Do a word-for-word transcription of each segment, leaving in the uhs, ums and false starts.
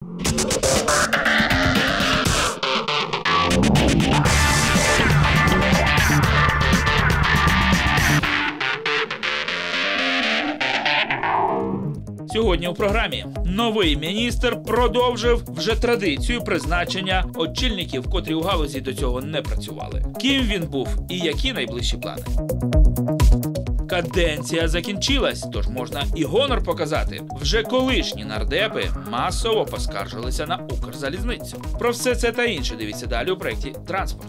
Сьогодні у програмі новий міністр продовжив вже традицію призначення очільників, котрі у галузі до цього не працювали. Ким він був і які найближчі плани? Каденція закінчилась, тож можна і гонор показати. Вже колишні нардепи масово поскаржилися на Укрзалізницю. Про все це та інше дивіться далі у проєкті «Транспорт».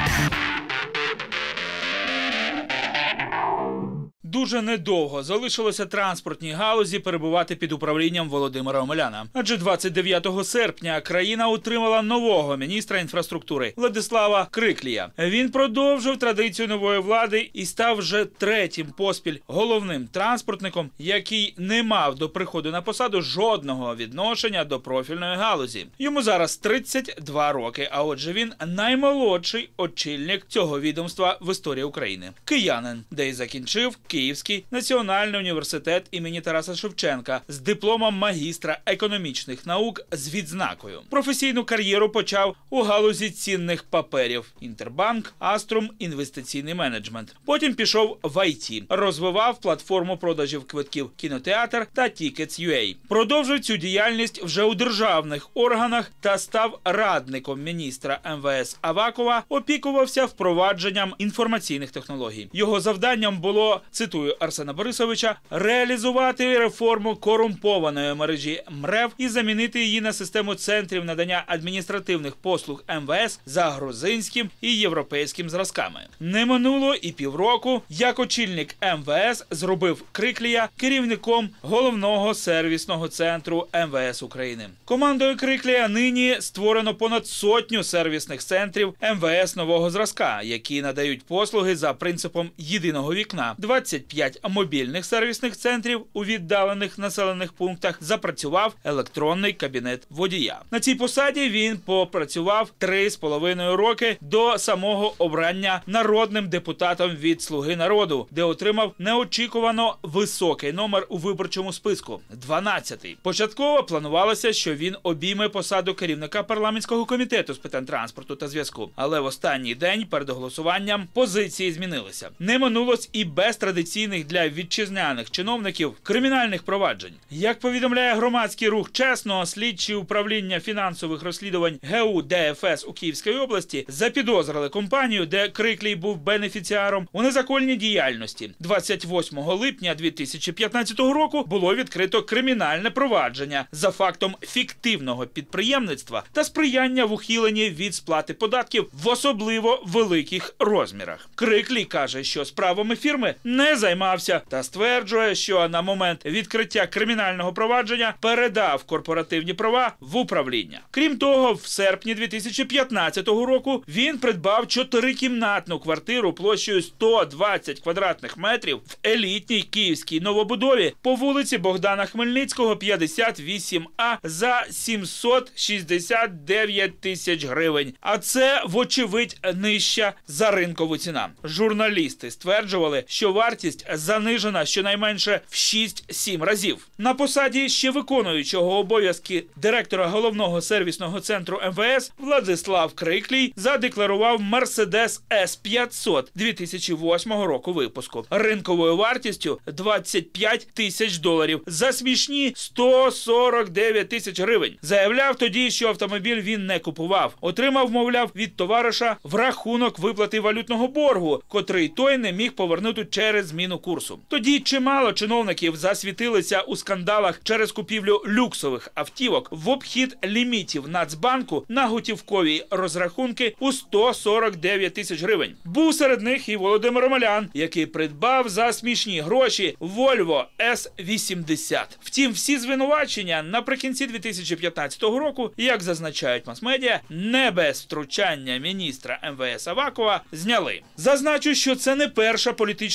Дуже недовго залишилося транспортній галузі перебувати під управлінням Володимира Омеляна. Адже двадцять дев'ятого серпня країна отримала нового міністра інфраструктури Владислава Криклія. Він продовжив традицію нової влади і став вже третім поспіль головним транспортником, який не мав до приходу на посаду жодного відношення до профільної галузі. Йому зараз тридцять два роки, а отже він наймолодший очільник цього відомства в історії України. Киянин, де й закінчив Київський національний університет імені Тараса Шевченка з дипломом магістра економічних наук з відзнакою. Професійну кар'єру почав у галузі цінних паперів – Інтербанк, Аструм, інвестиційний менеджмент. Потім пішов в ай ті, розвивав платформу продажів квитків «Кінотеатр» та «Тікетс крапка ю а». Продовжив цю діяльність вже у державних органах та став радником міністра ем ве ес Авакова, опікувався впровадженням інформаційних технологій. Його завданням було, цитую Арсена Борисовича, реалізувати реформу корумпованої мережі МРЕВ і замінити її на систему центрів надання адміністративних послуг ем ве ес за грузинським і європейським зразками. Не минуло і півроку, як очільник ем ве ес зробив Криклія керівником головного сервісного центру ем ве ес України. Командою Криклія нині створено понад сотню сервісних центрів ем ве ес нового зразка, які надають послуги за принципом єдиного вікна. двадцять п'ять мобільних сервісних центрів у віддалених населених пунктах запрацював електронний кабінет водія. На цій посаді він попрацював три з половиною роки до самого обрання народним депутатом від «Слуги народу», де отримав неочікувано високий номер у виборчому списку – дванадцятий. Початково планувалося, що він обійме посаду керівника парламентського комітету з питань транспорту та зв'язку. Але в останній день перед голосуванням позиції змінилися. Не минулось і без традиційних для вітчизняних чиновників кримінальних проваджень. Як повідомляє громадський рух «Чесно», слідчі управління фінансових розслідувань ге у де еф ес у Київській області запідозрили компанію, де Криклій був бенефіціаром, у незаконній діяльності. двадцять восьмого липня дві тисячі п'ятнадцятого року було відкрито кримінальне провадження за фактом фіктивного підприємництва та сприяння в ухиленні від сплати податків в особливо великих розмірах. Криклій каже, що справами фірми не займався та стверджує, що на момент відкриття кримінального провадження передав корпоративні права в управління. Крім того, в серпні дві тисячі п'ятнадцятого року він придбав чотирикімнатну квартиру площею сто двадцять квадратних метрів в елітній київській новобудові по вулиці Богдана Хмельницького, п'ятдесят вісім а за сімсот шістдесят дев'ять тисяч гривень. А це, вочевидь, нижча за ринкову ціна. Журналісти стверджували, що вартість занижена щонайменше в шість-сім разів. На посаді ще виконуючого обов'язки директора головного сервісного центру ем ве ес Владислав Криклій задекларував Мерседес ес п'ятсот дві тисячі восьмого року випуску ринковою вартістю двадцять п'ять тисяч доларів за смішні сто сорок дев'ять тисяч гривень. Заявляв тоді, що автомобіль він не купував. Отримав, мовляв, від товариша в рахунок виплати валютного боргу, котрий той не міг повернути через зміну курсу. Тоді чимало чиновників засвітилися у скандалах через купівлю люксових автівок в обхід лімітів Нацбанку на готівкові розрахунки у сто сорок дев'ять тисяч гривень. Був серед них і Володимир Омелян, який придбав за смішні гроші Volvo ес вісімдесят. Втім, всі звинувачення наприкінці дві тисячі п'ятнадцятого року, як зазначають мас-медіа, не без втручання міністра ем ве ес Авакова зняли. Зазначу, що це не перша політична спроба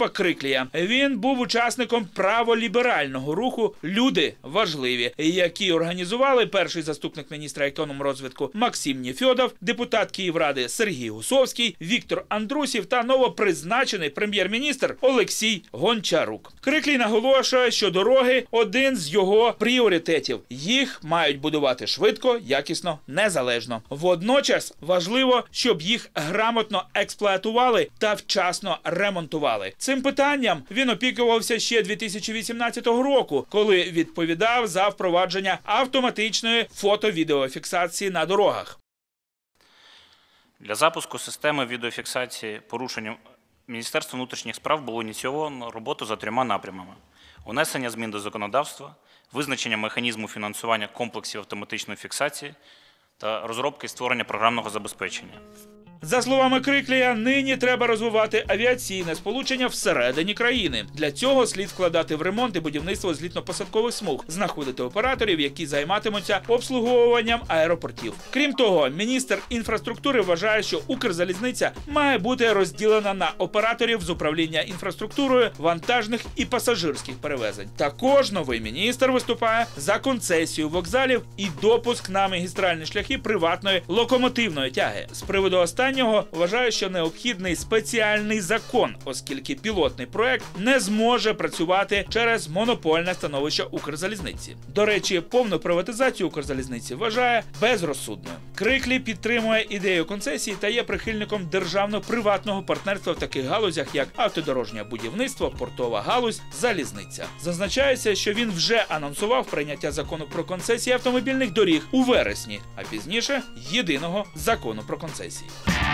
Йосипа Криклія. Він був учасником праволіберального руху «Люди важливі», які організували перший заступник міністра економрозвитку Максим Нефьодов, депутат Київради Сергій Гусовський, Віктор Андрусів та новопризначений прем'єр-міністр Олексій Гончарук. Криклій наголошує, що дороги – один з його пріоритетів. Їх мають будувати швидко, якісно, незалежно. Водночас важливо, щоб їх грамотно експлуатували та вчасно ремонтували. Цим питанням він опікувався ще дві тисячі вісімнадцятого року, коли відповідав за впровадження автоматичної фото-відеофіксації на дорогах. Для запуску системи відеофіксації порушень Міністерством внутрішніх справ було ініційовано роботу за трьома напрямами: внесення змін до законодавства, визначення механізму фінансування комплексів автоматичної фіксації та розробки і створення програмного забезпечення. За словами Криклія, нині треба розвивати авіаційне сполучення всередині країни. Для цього слід вкладати в ремонт і будівництво злітно-посадкових смуг, знаходити операторів, які займатимуться обслуговуванням аеропортів. Крім того, міністр інфраструктури вважає, що Укрзалізниця має бути розділена на операторів з управління інфраструктурою, вантажних і пасажирських перевезень. Також новий міністр виступає за концесію вокзалів і допуск на магістральні шляхи приватної локомотивної тяги. З приводу останнього вважаю, що необхідний спеціальний закон, оскільки пілотний проект не зможе працювати через монопольне становище Укрзалізниці. До речі, повну приватизацію Укрзалізниці вважає безрозсудною. Криклій підтримує ідею концесії та є прихильником державно-приватного партнерства в таких галузях, як автодорожнє будівництво, портова галузь, залізниця. Зазначається, що він вже анонсував прийняття закону про концесії автомобільних доріг у вересні, а пізніше – єдиного закону про концесії.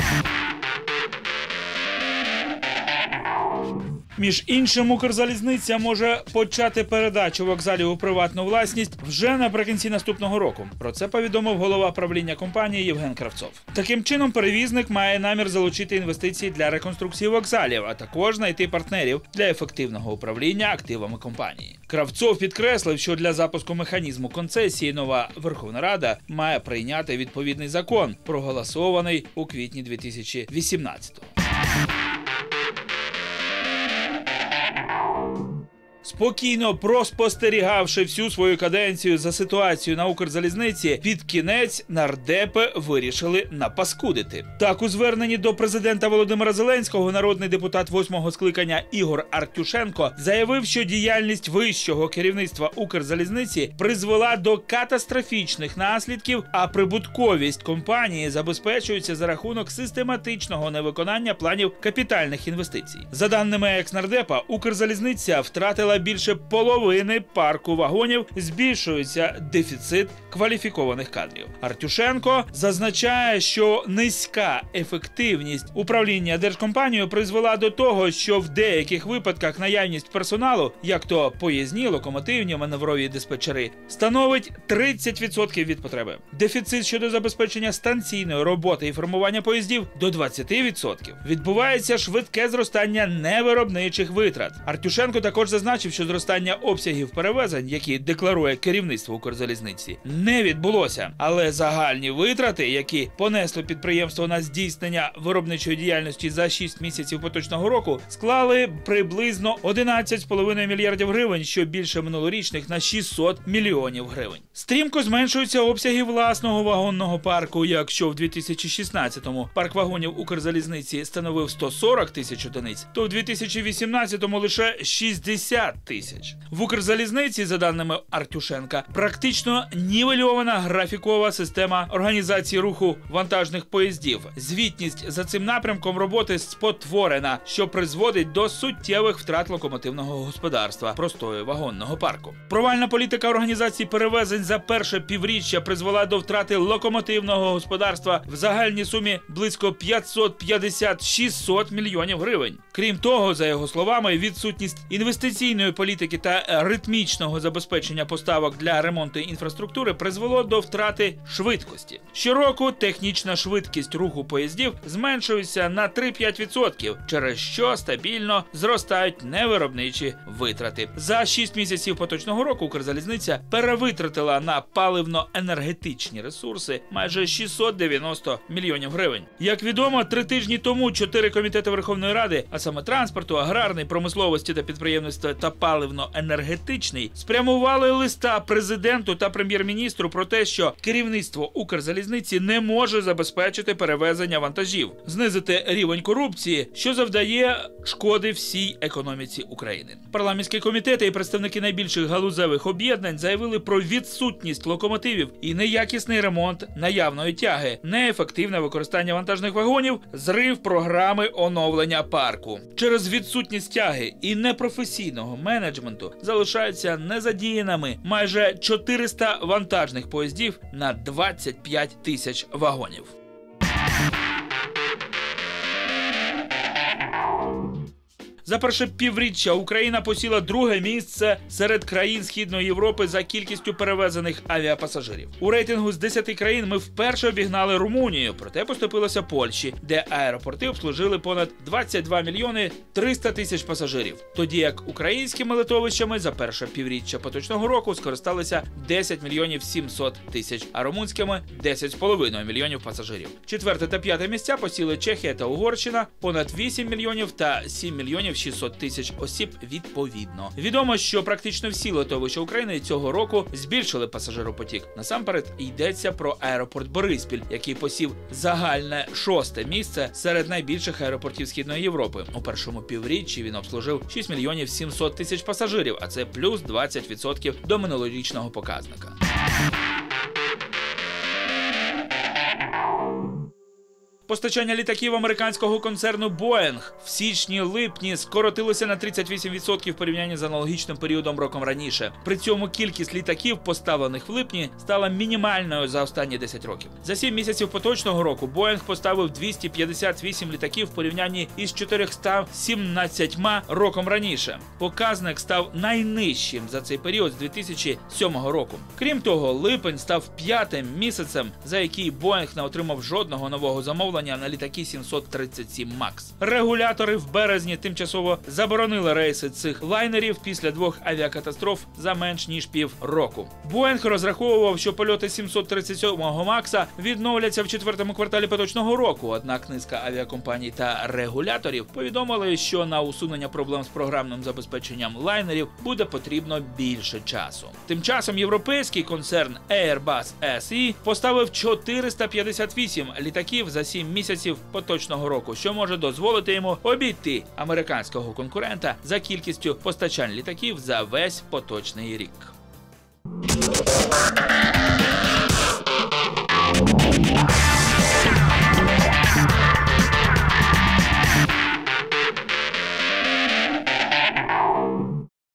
Між іншим, Укрзалізниця може почати передачу вокзалів у приватну власність вже наприкінці наступного року. Про це повідомив голова правління компанії Євген Кравцов. Таким чином, перевізник має намір залучити інвестиції для реконструкції вокзалів, а також знайти партнерів для ефективного управління активами компанії. Кравцов підкреслив, що для запуску механізму концесії нова Верховна Рада має прийняти відповідний закон, проголосований у квітні дві тисячі вісімнадцятого. Спокійно проспостерігавши всю свою каденцію за ситуацією на Укрзалізниці, під кінець нардепи вирішили напаскудити. Так, у зверненні до президента Володимира Зеленського народний депутат восьмого скликання Ігор Артюшенко заявив, що діяльність вищого керівництва Укрзалізниці призвела до катастрофічних наслідків, а прибутковість компанії забезпечується за рахунок систематичного невиконання планів капітальних інвестицій. За даними екс-нардепа, Укрзалізниця втратила більше половини парку вагонів, збільшується дефіцит кваліфікованих кадрів. Артюшенко зазначає, що низька ефективність управління держкомпанією призвела до того, що в деяких випадках наявність персоналу, як то поїзні, локомотивні, маневрові диспетчери, становить тридцять відсотків від потреби. Дефіцит щодо забезпечення станційної роботи і формування поїздів до двадцять відсотків. Відбувається швидке зростання невиробничих витрат. Артюшенко також зазначив, що зростання обсягів перевезень, які декларує керівництво Укрзалізниці, не відбулося. Але загальні витрати, які понесло підприємство на здійснення виробничої діяльності за шість місяців поточного року, склали приблизно одинадцять цілих п'ять десятих мільярдів гривень, що більше минулорічних на шістсот мільйонів гривень. Стрімко зменшуються обсяги власного вагонного парку. Якщо в дві тисячі шістнадцятому парк вагонів Укрзалізниці становив сто сорок тисяч одиниць, то в дві тисячі вісімнадцятому лише шістдесят тисяч. В Укрзалізниці, за даними Артюшенка, практично нівельована графікова система організації руху вантажних поїздів. Звітність за цим напрямком роботи спотворена, що призводить до суттєвих втрат локомотивного господарства, простою вагонного парку. Провальна політика організації перевезень за перше півріччя призвела до втрати локомотивного господарства в загальній сумі близько п'ятсот п'ятдесят - шістсот мільйонів гривень. Крім того, за його словами, відсутність інвестиційної державної політики та ритмічного забезпечення поставок для ремонту інфраструктури призвело до втрати швидкості. Щороку технічна швидкість руху поїздів зменшується на три-п'ять відсотків, через що стабільно зростають невиробничі витрати. За шість місяців поточного року Укрзалізниця перевитратила на паливно-енергетичні ресурси майже шістсот дев'яносто мільйонів гривень. Як відомо, три тижні тому чотири комітети Верховної Ради, а саме транспорту, аграрний, промисловості та підприємництва та паливно-енергетичний, спрямували листа президенту та прем'єр-міністру про те, що керівництво Укрзалізниці не може забезпечити перевезення вантажів, знизити рівень корупції, що завдає шкоди всій економіці України. Парламентські комітети і представники найбільших галузевих об'єднань заявили про відсутність локомотивів і неякісний ремонт наявної тяги, неефективне використання вантажних вагонів, зрив програми оновлення парку. Через відсутність тяги і непрофесійного менеджменту залишаються незадіяними майже чотириста вантажних поїздів на двадцять п'ять тисяч вагонів. За перше півріччя Україна посіла друге місце серед країн Східної Європи за кількістю перевезених авіапасажирів. У рейтингу з десяти країн ми вперше обігнали Румунію, проте поступилося Польщі, де аеропорти обслужили понад двадцять два мільйони триста тисяч пасажирів. Тоді як українськими литовищами за перше півріччя поточного року скористалися десять мільйонів сімсот тисяч, а румунськими – десять з половиною мільйонів пасажирів. Четверте та п'яте місця посіли Чехія та Угорщина – понад вісім мільйонів та сім мільйонів шістсот тисяч осіб відповідно. Відомо, що практично всі литовища України цього року збільшили пасажиропотік. Насамперед йдеться про аеропорт Бориспіль, який посів загальне шосте місце серед найбільших аеропортів Східної Європи. У першому півріччі він обслужив шість мільйонів сімсот тисяч пасажирів, а це плюс двадцять відсотків до минулорічного показника. Постачання літаків американського концерну Boeing в січні-липні скоротилося на тридцять вісім відсотків в порівнянні з аналогічним періодом роком раніше. При цьому кількість літаків, поставлених в липні, стала мінімальною за останні десять років. За сім місяців поточного року Boeing поставив двісті п'ятдесят вісім літаків в порівнянні із чотириста сімнадцятьма роком раніше. Показник став найнижчим за цей період з дві тисячі сьомого року. Крім того, липень став п'ятим місяцем, за який Boeing не отримав жодного нового замовлення на літаки сімсот тридцять сім макс. Регулятори в березні тимчасово заборонили рейси цих лайнерів після двох авіакатастроф за менш ніж пів року. Боїнг розраховував, що польоти сімсот тридцять сьомого макса відновляться в четвертому кварталі поточного року, однак низка авіакомпаній та регуляторів повідомили, що на усунення проблем з програмним забезпеченням лайнерів буде потрібно більше часу. Тим часом європейський концерн Airbus ес і поставив чотириста п'ятдесят вісім літаків за сім місяців поточного року, що може дозволити йому обійти американського конкурента за кількістю постачань літаків за весь поточний рік.